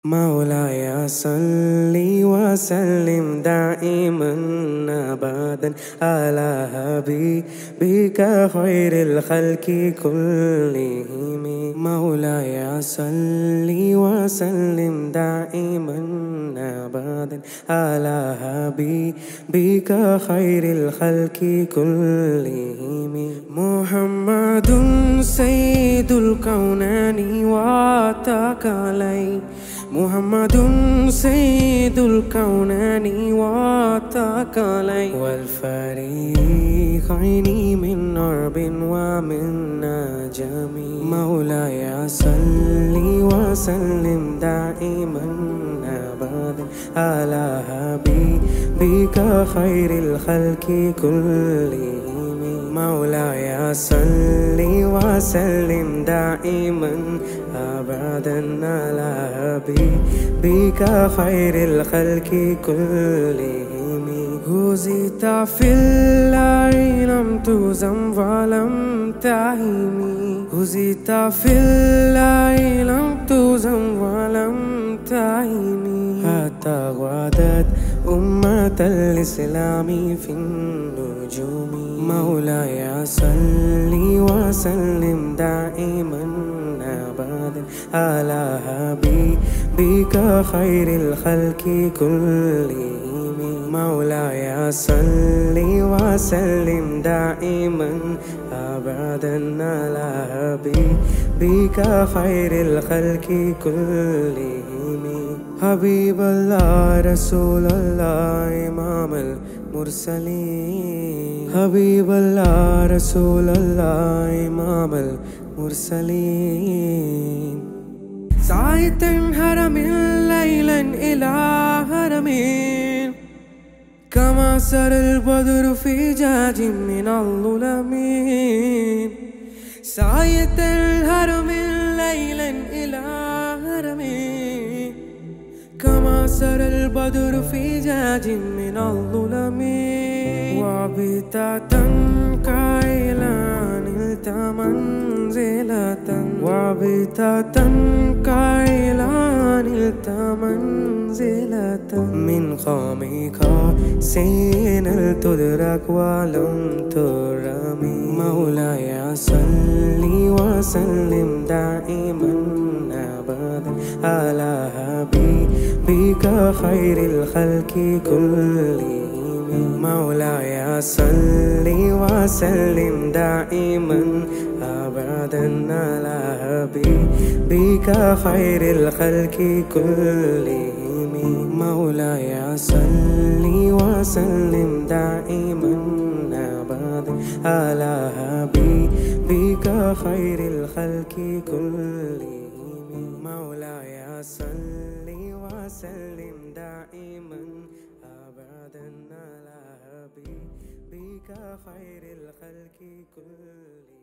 مولاي صل وسلم دائما أبدا على حبيبك خير الخلق كلهم. مولاي صل وسلم دائما أبدا على حبيبك خير الخلق كلهم. محمد سيد الكونين واتقالي، محمد سيد الكونين واتقالي، والفريقين من عرب ومن نجم. مولاي صل وسلم دائما أبدا على حبيبك خير الخلق كلهم. مولاي صل وسلم دائما أبدا على حبيبك خير الخلق كلهم. هزيت في الله لم تزم ولم تهمي، هزيت في الله لم تزم ولم تهمي، حتى غادت أمة الإسلام في النجوم. مولاي صل وسلم دائما أبدا على حبيبك خير الخلق كلهم. مولاي صل وسلم دائما أبدا على حبيبك خير الخلق كلهم. حبيب الله رسول الله إمام المرسلين، حبيب الله رسول الله إمام المرسلين. سعيت هرم ليلا إلى هرمين، كما سر البدر في جاج من الظلمين. سعيت الهرم ليلا إلى هرمين، كما سر البدر في جاج من الظلمين. وبتة كيلا نلت منزلة، وبتة كيلا نلت منزلة، من قومك سين تدرك ولم ترمي. مولاي صل وسلم دائما أبدا على حبيبك خير الخلق كلهم. مولاي صل وسلم دائما أبدا على حبيبك خير الخلق كلهم. مولاي صل وسلم دائما أبدا على حبيبك خير الخلق كلهم. مولاي صل وسلم دائما أبدا على حبيبك خير الخلق كلهم.